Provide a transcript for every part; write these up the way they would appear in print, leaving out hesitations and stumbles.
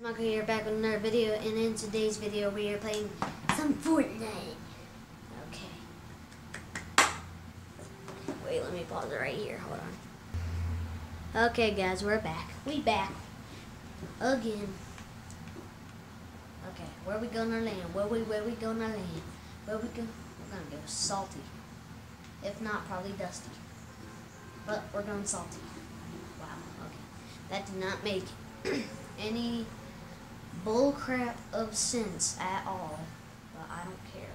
Michael here, back with another video, and in today's video we are playing some Fortnite. Okay. Wait, let me pause it right here. Hold on. Okay, guys, we're back. We back again. Okay, where we gonna land? Where we gonna land? Where we go? We're gonna go salty. If not, probably dusty. But we're going salty. Wow. Okay. That did not make any bullcrap of sense at all, but I don't care.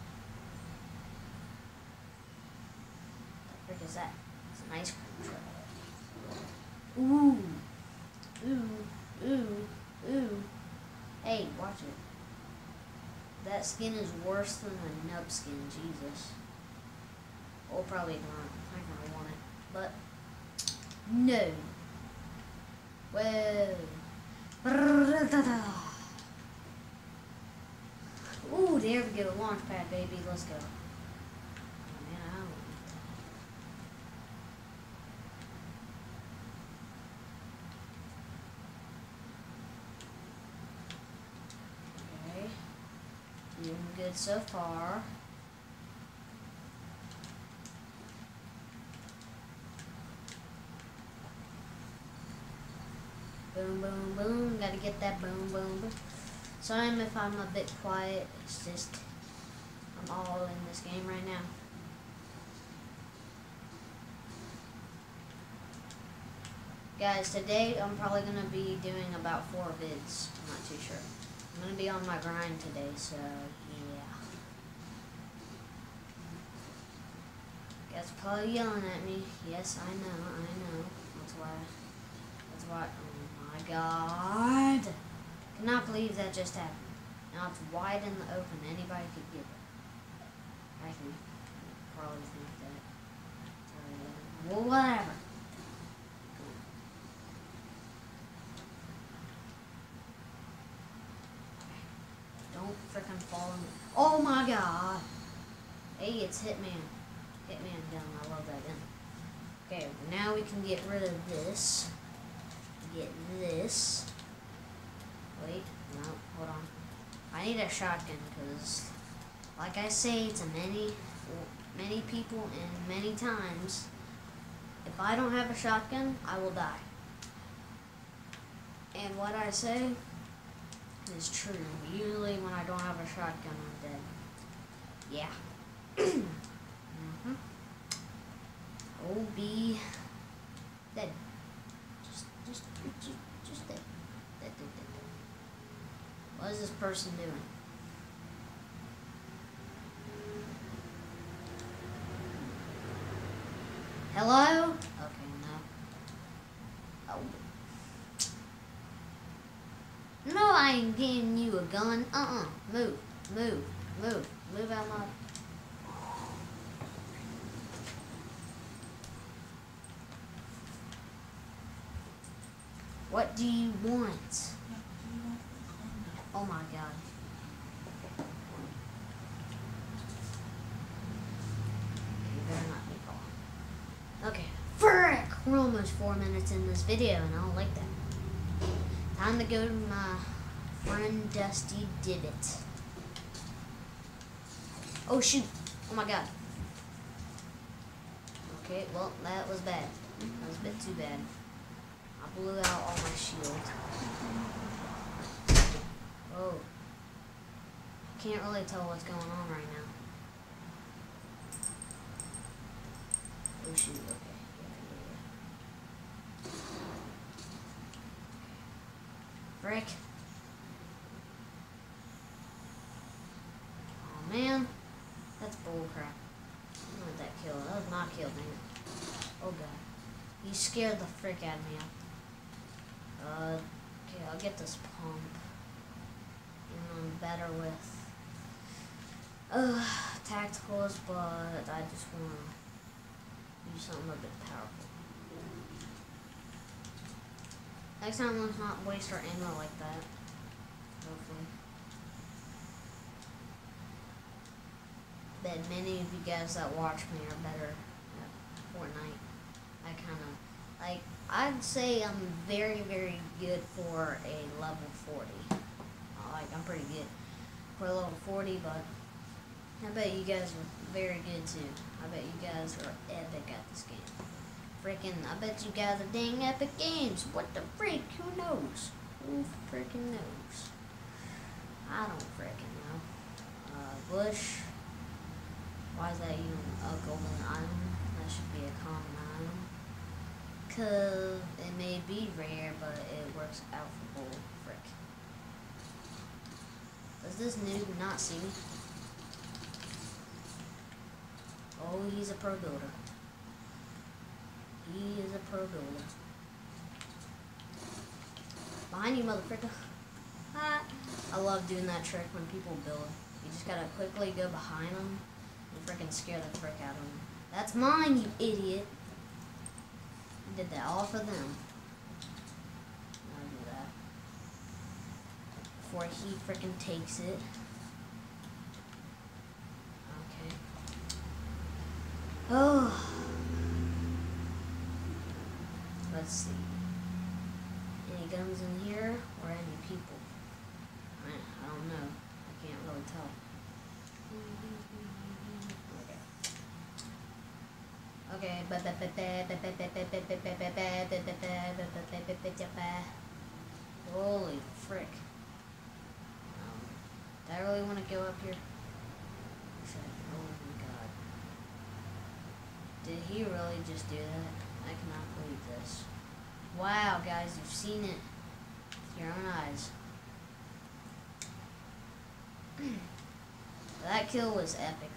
What the frick is that? It's an ice cream truck. Ooh. Ooh. Ooh. Ooh. Hey, watch it. That skin is worse than the nub skin, Jesus. Well, probably not. I'm gonna want it. But, no. Whoa. Ooh, there we go. Launch pad, baby. Let's go. Oh, man, I don't want that. Okay. Doing good so far. Boom, boom, boom. Gotta get that boom, boom, boom. Sorry if I'm a bit quiet. It's just, I'm all in this game right now. Guys, today I'm probably going to be doing about 4 vids. I'm not too sure. I'm going to be on my grind today, so yeah. Guys are probably yelling at me. Yes, I know. That's why, oh my god. Cannot believe that just happened. Now it's wide in the open. Anybody could get it. I can probably think that. Well, whatever. Don't frickin' fall in. Oh my god. Hey, it's Hitman. Hitman gun. I love that gun. Okay, now we can get rid of this. Get this. Wait, no, hold on. I need a shotgun because, like I say to many people and many times, if I don't have a shotgun, I will die. And what I say is true. Usually when I don't have a shotgun, I'm dead. Yeah. I'll be dead. Just dead. Dead. What is this person doing? Hello? Okay, no. Oh. No, I ain't giving you a gun. Move out my... What do you want? Oh my god. You better not be calling. Okay. Frick! We're almost 4 minutes in this video and I don't like that. Time to go to my friend Dusty Divot. Oh shoot! Oh my god. Okay, well, that was bad. That was a bit too bad. I blew out all my shield. Oh. I can't really tell what's going on right now. Oh shoot, okay. Yeah. Frick. Oh man. That's bullcrap. I don't want that kill. That was not kill, man. Oh god. You scared the frick out of me. Okay, I'll get this pump. I'm better with tacticals, but I just want to do something a bit powerful. Next time, let's not waste our ammo like that. Hopefully. Bet many of you guys that watch me are better at Fortnite. I kind of, like, I'd say I'm very, very good for a level 40. I'm pretty good for a level 40, but I bet you guys are very good too. I bet you guys are epic at this game. Freaking, I bet you guys are dang epic games. What the freak? Who knows? Who freaking knows? I don't freaking know. Bush. Why is that even a golden item? That should be a common item. Cause it may be rare, but it works out for bull. Frick. Does this noob not see me? Oh, he's a pro builder. He is a pro builder. Behind you, motherfucker. I love doing that trick when people build. You just gotta quickly go behind them and freaking scare the frick out of them. That's mine, you idiot. I did that all for them. I'll do that. Before he freaking takes it. Okay. Oh. Let's see. Any guns in here or any people? I don't know. I can't really tell. Okay. Holy frick. Do I really want to go up here? Oh my god. Did he really just do that? I cannot believe this. Wow, guys, you've seen it with your own eyes. That kill was epic,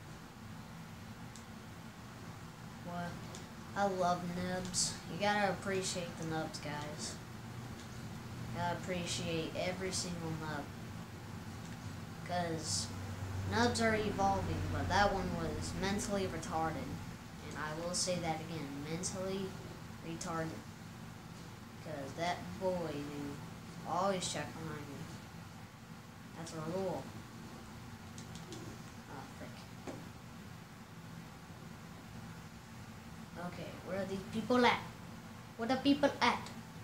though. What? I love nubs. You gotta appreciate the nubs, guys. You gotta appreciate every single nub. Because nubs are evolving, but that one was mentally retarded. And I will say that again, mentally retarded. Because that boy knew always check behind me. That's a rule. Oh, frick. Okay, where are these people at? Where the people at?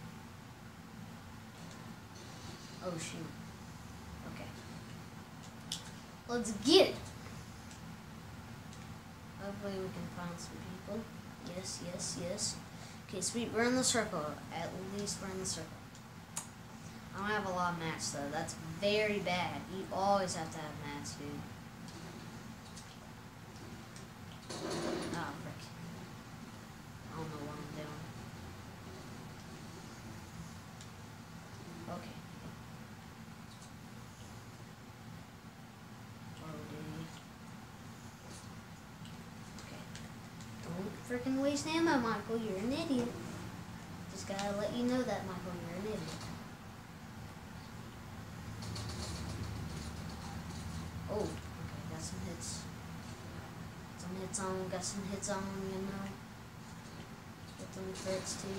Oh, shoot. Okay. Let's get it. Hopefully we can find some people. Yes, yes, yes. Okay, sweet. We're in the circle. At least we're in the circle. I don't have a lot of mats, though. That's very bad. You always have to have mats, dude. Oh, frick. I don't know what I'm doing. Okay. Okay. Don't freaking waste ammo, Michael. You're an idiot. Just gotta let you know that, Michael. You're an idiot. Oh, okay, got some hits. Got some hits on, you know. Get them crits too.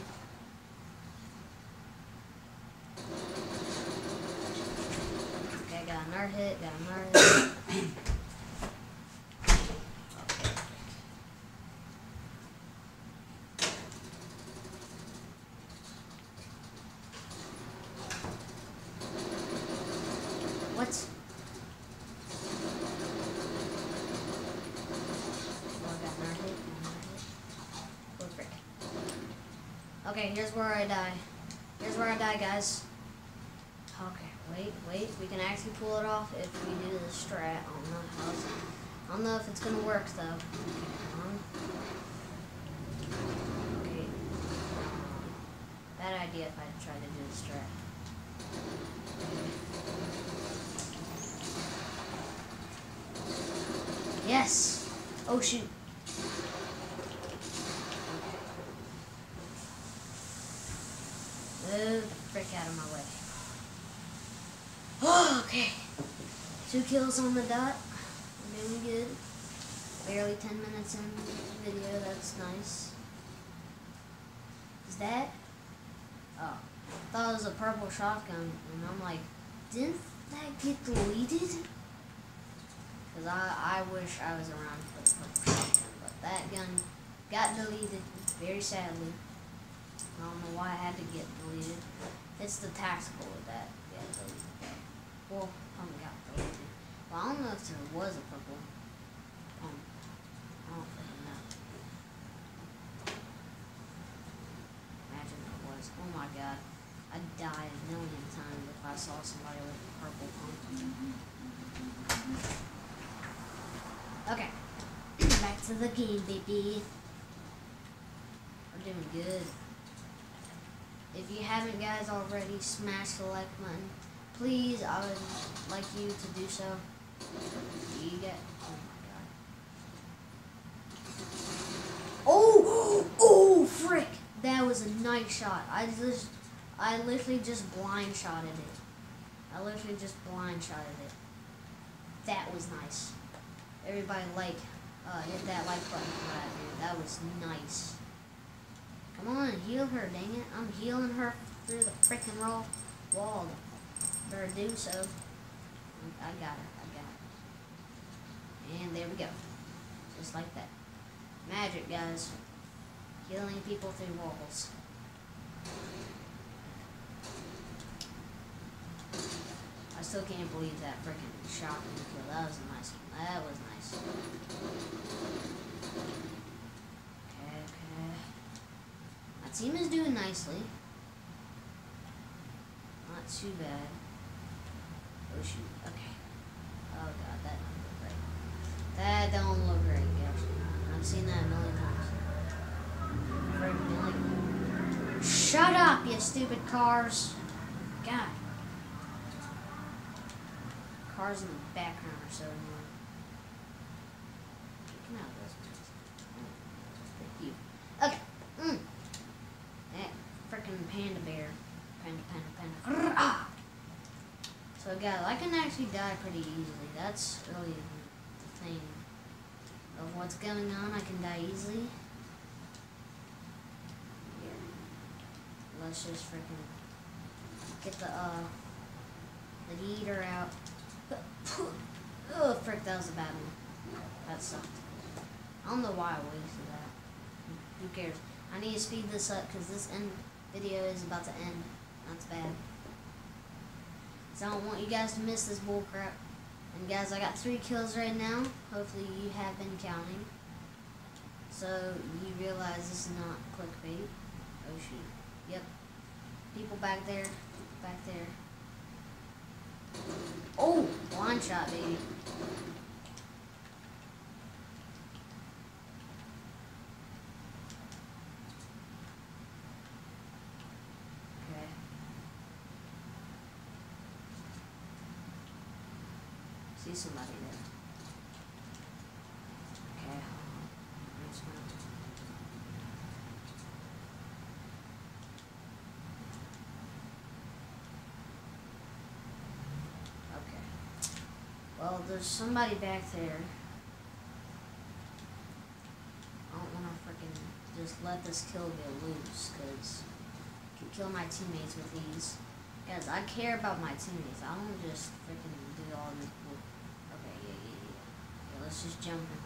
Okay, got another hit, Okay. What? Okay, here's where I die. Here's where I die, guys. Okay, wait. We can actually pull it off if we do the strat. I don't know if it's gonna work though. Okay, come on. Okay. Bad idea if I try to do the strat. Yes! Oh shoot. Move the frick out of my way. Oh, okay. 2 kills on the dot. We're doing good. Barely 10 minutes in the video. That's nice. Is that? Oh. I thought it was a purple shotgun. And I'm like, didn't that get deleted? Because I wish I was around for the purple shotgun. But that gun got deleted very sadly. I don't know why I had to get deleted. It's the tactical with that. Yeah, deleted. Well, got deleted. Well, I don't know if there was a purple. I don't fucking know. Imagine there was. Oh my god. I'd die a million times if I saw somebody with a purple pump. Okay. Back to the game, baby. We're doing good. If you haven't, guys, already, smash the like button. Please, I would like you to do so. You get. Oh my god. Oh! Oh, frick! That was a nice shot. I literally just blind shotted it. That was nice. Everybody hit that like button for that, dude. That was nice. Come on, heal her, dang it. I'm healing her through the frickin' wall. Better do so. I got it. And there we go. Just like that. Magic, guys. Healing people through walls. I still can't believe that frickin' shotgun kill. That was a nice one. That was nice. Okay. My team is doing nicely. Not too bad. Oh shoot. Okay. Oh god, that don't look great. That don't look great, actually. I've seen that a million times. Shut up, you stupid cars. God. Cars in the background are so annoying. Come out of this place. Thank you. Okay. That frickin' panda bear. Panda. Ah! So guys, I can actually die pretty easily. That's really the thing of what's going on. I can die easily. Here. Let's just frickin' get the heater out. Oh, frick, that was a bad one. That sucked. I don't know why I wasted that. Who cares? I need to speed this up because this video is about to end. That's bad. So I don't want you guys to miss this bullcrap. And guys, I got 3 kills right now. Hopefully you have been counting. So you realize this is not clickbait. Oh shoot. Yep. People back there. Oh, blind shot, baby. Okay. See somebody there. Okay, there's one. Well, there's somebody back there. I don't want to freaking just let this kill go loose, because I can kill my teammates with these. Guys, I care about my teammates. I don't just freaking do all this bull. Okay, yeah, let's just jump in.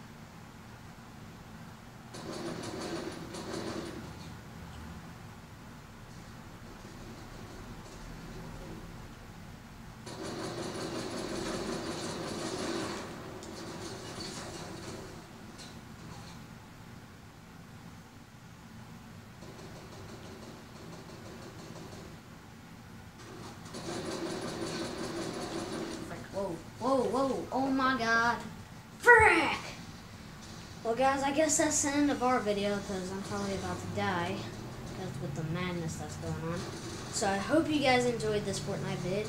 Whoa, oh my god. Frick! Well guys, I guess that's the end of our video because I'm probably about to die because with the madness that's going on. So I hope you guys enjoyed this Fortnite vid.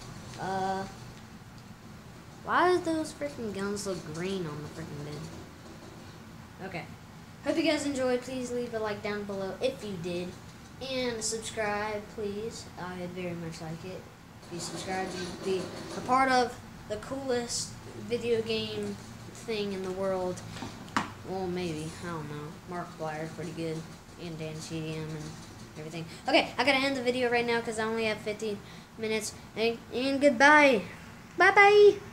Why do those freaking guns look green on the freaking vid? Okay. Hope you guys enjoyed. Please leave a like down below if you did. And subscribe, please. I'd very much like it. If you subscribe, you'd be a part of the coolest video game thing in the world. Well, maybe. I don't know. Markiplier's pretty good. And DanTDM and everything. Okay, I gotta end the video right now because I only have 15 minutes. And goodbye. Bye-bye.